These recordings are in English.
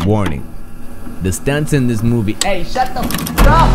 Warning: the stunts in this movie. Hey, shut the f up!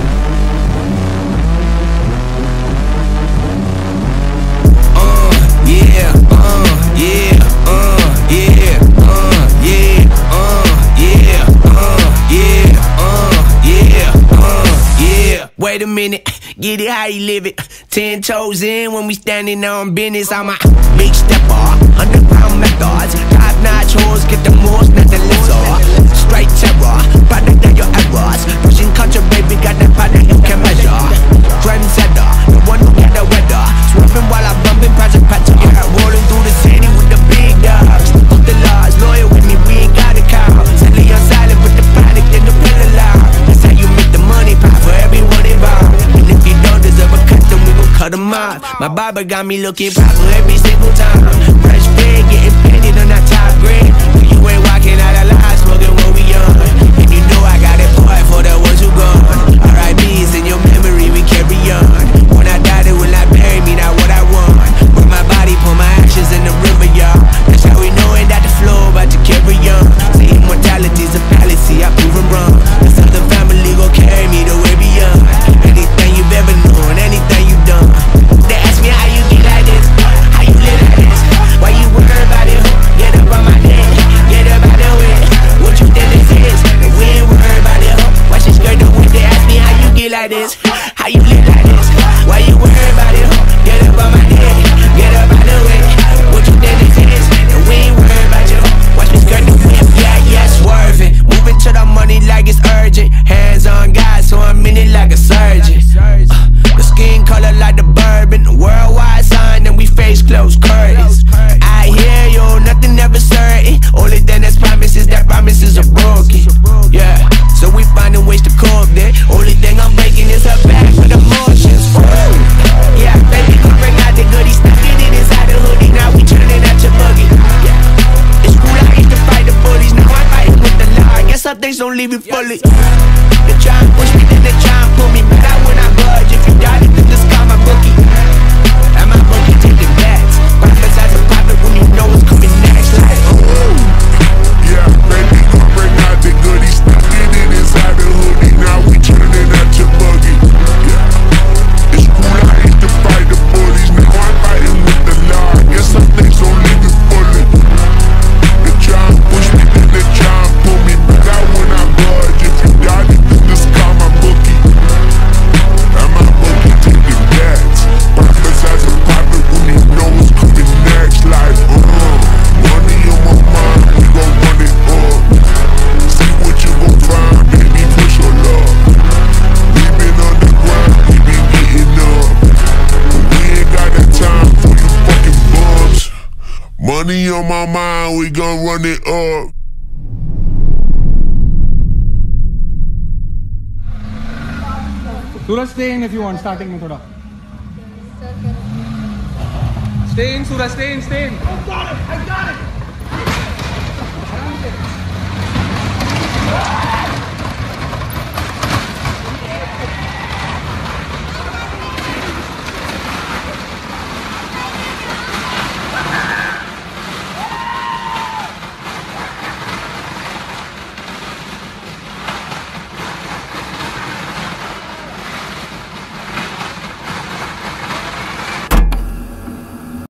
Wait a minute, get it how you live it. 10 toes in when we standing on business. I'm a big stepper, underground methods. Top-notch hoes, get the most, not the lesser. Straight terror, product of your errors. Pushing culture, baby, got that product you can measure. Trendsetter, the one who get the weather. Swerving while I'm bumping, project patcher. Yeah, rolling through the city with the big dogs. Fuck the laws, loyal with me, we ain't got a cow. Sadly on silent, put the product in the pillar loud. That's how you make the money pop for everyone involved. And if you don't deserve a custom, we gon' cut them off. My barber got me looking proper every single time. Fresh pig, getting painted on that top grade. You ain't walking out alive, smoking what we on. And you know I got it poured for the ones who gone. R.I.P.'s in your memory, we carry on. When I die, they will not bury me, not what I want. Burn my body, put my ashes in the river, y'all. That's how we know it, that the flow about to carry on. Say immortality's a fallacy, I prove it wrong. This other family gon' carry me the way beyond. Anything you've ever known, anything you've done. They ask me how you get like this, how you live like this. Why you worry about it? Get up on my neck, get up out the way. What you think this is? We ain't worried about it. Watch your skirt the wind. They ask me how you get like this, how you live like this. Why you worry about it? Get up on my neck, get up out the way. What you think this is? We ain't worried about you. Watch me skirt the wind. Yeah, swerving, moving to the money like it's urgent. Hands on God, so I'm in it like a surgeon. The skin color like the bourbon, worldwide sign, and we face closed curtains. I hear you, nothing ever certain. Only thing that's promises, that promises are broken. Yeah, so we finding ways to cope there. Only thing I'm breaking is her back with emotions. Yeah, baby, come bring out the goodies, stuck it in inside the hoodie. Now we turning out your buggy. Yeah, it's cool, I used to fight the bullies. Now I'm fighting with the law. I guess some things don't leave you fully. They try and push me, then they try and pull me back. I when I budge, if you got it, then just call my bookie. And my bookie taking bets. Profits as a profit when you know it's coming next. Like, yeah, baby, come bring out the goodies. Stuck it in inside the hoodie. Now we turning out your buggy. Yeah, it's cool, I used to fight the bullies. Now I'm fighting with the law. I guess some things don't leave you fully. They try and push me, then they try and pull me back. I when I budge, if you got it, then just call my bookie. And my bookie taking bets. Profits as a profit when you know it's coming next. Like, money on my mind, we gon' run it up. See what you gon' find, baby, push your luck. We been underground, we been getting up. We ain't got that time for you fucking bums. Money on my mind, we gon' run it up. Suraj, stay in if you want, starting में थोड़ा. Stay in, Suraj, stay in.